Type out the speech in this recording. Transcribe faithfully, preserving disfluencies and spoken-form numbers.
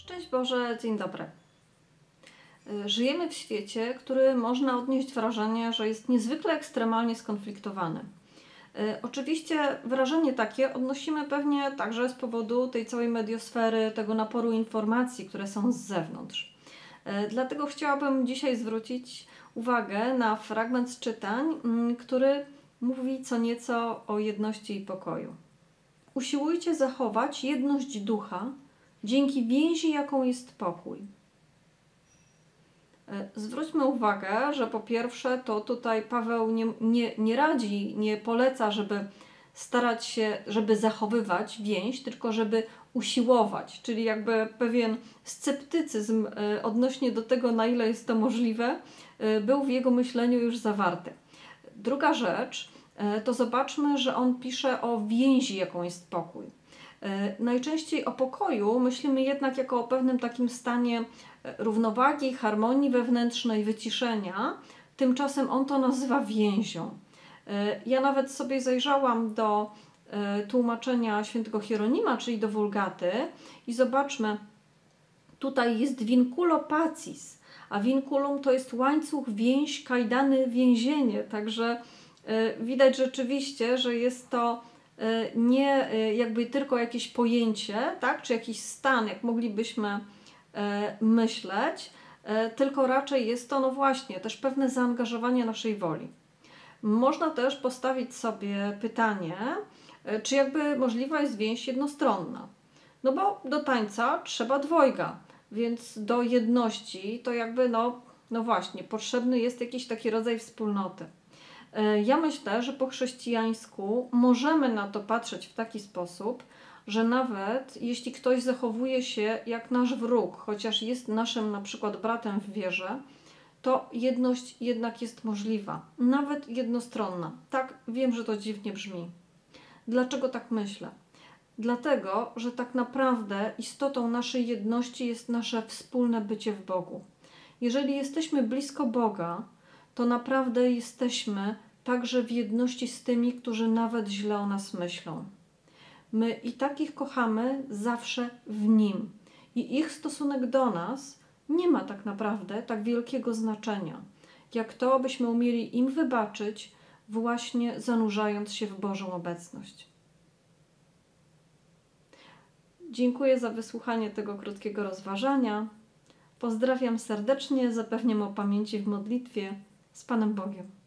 Szczęść Boże, dzień dobry. Żyjemy w świecie, który można odnieść wrażenie, że jest niezwykle ekstremalnie skonfliktowany. Oczywiście wrażenie takie odnosimy pewnie także z powodu tej całej mediosfery, tego naporu informacji, które są z zewnątrz. Dlatego chciałabym dzisiaj zwrócić uwagę na fragment z czytań, który mówi co nieco o jedności i pokoju. Usiłujcie zachować jedność ducha dzięki więzi, jaką jest pokój. Zwróćmy uwagę, że po pierwsze to tutaj Paweł nie, nie, nie radzi, nie poleca, żeby starać się, żeby zachowywać więź, tylko żeby usiłować, czyli jakby pewien sceptycyzm odnośnie do tego, na ile jest to możliwe, był w jego myśleniu już zawarty. Druga rzecz, to zobaczmy, że on pisze o więzi, jaką jest pokój. Najczęściej o pokoju myślimy jednak jako o pewnym takim stanie równowagi, harmonii wewnętrznej, wyciszenia. Tymczasem on to nazywa więzią. Ja nawet sobie zajrzałam do tłumaczenia świętego Hieronima, czyli do Vulgaty, i zobaczmy, tutaj jest vinculo pacis, a vinculum to jest łańcuch, więź, kajdany, więzienie. Także widać rzeczywiście, że jest to nie jakby tylko jakieś pojęcie, tak, czy jakiś stan, jak moglibyśmy myśleć, tylko raczej jest to, no właśnie, też pewne zaangażowanie naszej woli. Można też postawić sobie pytanie, czy jakby możliwa jest więź jednostronna. No bo do tańca trzeba dwojga, więc do jedności to jakby, no, no właśnie, potrzebny jest jakiś taki rodzaj wspólnoty. Ja myślę, że po chrześcijańsku możemy na to patrzeć w taki sposób, że nawet jeśli ktoś zachowuje się jak nasz wróg, chociaż jest naszym na przykład bratem w wierze, to jedność jednak jest możliwa, nawet jednostronna. Tak, wiem, że to dziwnie brzmi. Dlaczego tak myślę? Dlatego, że tak naprawdę istotą naszej jedności jest nasze wspólne bycie w Bogu. Jeżeli jesteśmy blisko Boga, to naprawdę jesteśmy także w jedności z tymi, którzy nawet źle o nas myślą. My i takich kochamy zawsze w Nim. I ich stosunek do nas nie ma tak naprawdę tak wielkiego znaczenia, jak to, byśmy umieli im wybaczyć, właśnie zanurzając się w Bożą obecność. Dziękuję za wysłuchanie tego krótkiego rozważania. Pozdrawiam serdecznie, zapewniam o pamięci w modlitwie. Z Panem Bogiem.